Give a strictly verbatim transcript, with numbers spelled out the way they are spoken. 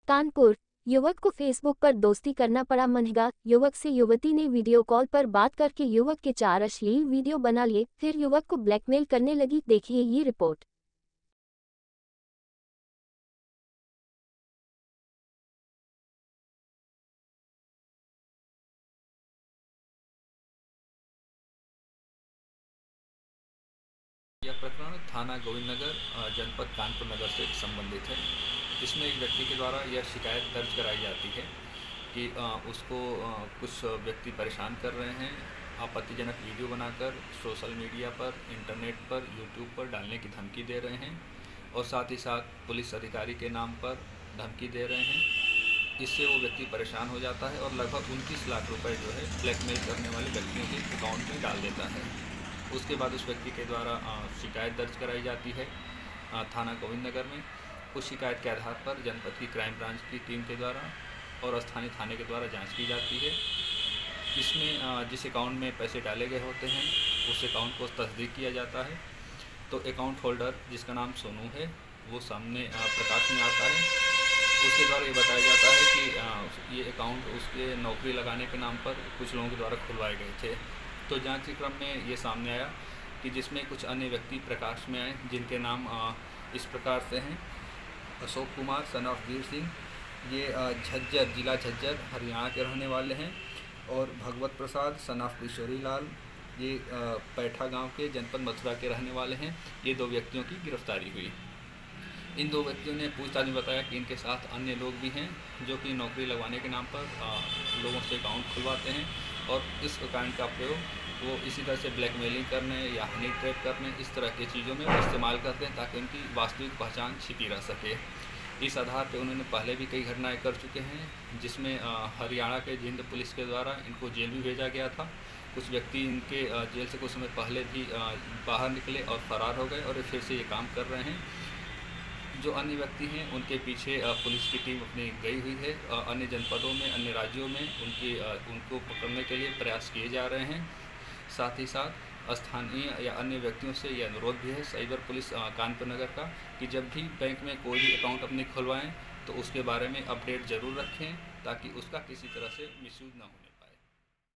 कानपुर, युवक को फेसबुक पर दोस्ती करना पड़ा महंगा। युवक से युवती ने वीडियो कॉल पर बात करके युवक के चार अश्लील वीडियो बना लिए, फिर युवक को ब्लैकमेल करने लगी। देखिए ये रिपोर्ट। यह प्रकरण थाना गोविंदनगर अ, जनपद कानपुर नगर से संबंधित है। इसमें एक व्यक्ति के द्वारा यह शिकायत दर्ज कराई जाती है कि अ, उसको अ, कुछ व्यक्ति परेशान कर रहे हैं, आपत्तिजनक वीडियो बनाकर सोशल मीडिया पर, इंटरनेट पर, यूट्यूब पर डालने की धमकी दे रहे हैं और साथ ही साथ पुलिस अधिकारी के नाम पर धमकी दे रहे हैं। इससे वो व्यक्ति परेशान हो जाता है और लगभग उनतीस लाख रुपए जो है ब्लैकमेल करने वाले व्यक्तियों के अकाउंट में डाल देता है। उसके बाद उस व्यक्ति के द्वारा अ, शिकायत दर्ज कराई जाती है अ, थाना गोविंदनगर में। उस शिकायत के आधार पर जनपद की क्राइम ब्रांच की टीम के द्वारा और स्थानीय थाने के द्वारा जांच की जाती है। इसमें अ, जिस अकाउंट में पैसे डाले गए होते हैं उस अकाउंट को तस्दीक किया जाता है। तो अकाउंट होल्डर, जिसका नाम सोनू है, वो सामने अ, प्रकाश में आता है। उसके द्वारा ये बताया जाता है कि अ, ये अकाउंट उसके नौकरी लगाने के नाम पर कुछ लोगों के द्वारा खुलवाए गए थे। तो जांच के क्रम में ये सामने आया कि जिसमें कुछ अन्य व्यक्ति प्रकाश में आए, जिनके नाम अ, इस प्रकार से हैं। अशोक कुमार सन ऑफ वीर सिंह, ये अ, झज्जर, जिला झज्जर, हरियाणा के रहने वाले हैं। और भगवत प्रसाद सन ऑफ किशोरी लाल, ये अ, पैठा गांव के, जनपद मथुरा के रहने वाले हैं। ये दो व्यक्तियों की गिरफ्तारी हुई। इन दो व्यक्तियों ने पूछताछ में बताया कि इनके साथ अन्य लोग भी हैं जो कि नौकरी लगवाने के नाम पर आ, लोगों से अकाउंट खुलवाते हैं और इस अकाउंट का प्रयोग वो इसी तरह से ब्लैकमेलिंग करने या हनी ट्रैप करने, इस तरह की चीज़ों में वो इस्तेमाल करते हैं ताकि उनकी वास्तविक पहचान छिपी रह सके। इस आधार पर उन्होंने पहले भी कई घटनाएं कर चुके हैं, जिसमें आ, हरियाणा के जिंद पुलिस के द्वारा इनको जेल भी भेजा गया था। कुछ व्यक्ति इनके आ, जेल से कुछ समय पहले भी आ, बाहर निकले और फरार हो गए और फिर से ये काम कर रहे हैं। जो अन्य व्यक्ति हैं उनके पीछे पुलिस की टीम अपनी गई हुई है। अन्य जनपदों में, अन्य राज्यों में उनकी उनको पकड़ने के लिए प्रयास किए जा रहे हैं। साथ ही साथ स्थानीय या अन्य व्यक्तियों से यह अनुरोध भी है साइबर पुलिस कानपुर नगर का कि जब भी बैंक में कोई भी अकाउंट अपने खुलवाएं तो उसके बारे में अपडेट ज़रूर रखें ताकि उसका किसी तरह से मिसयूज़ ना हो।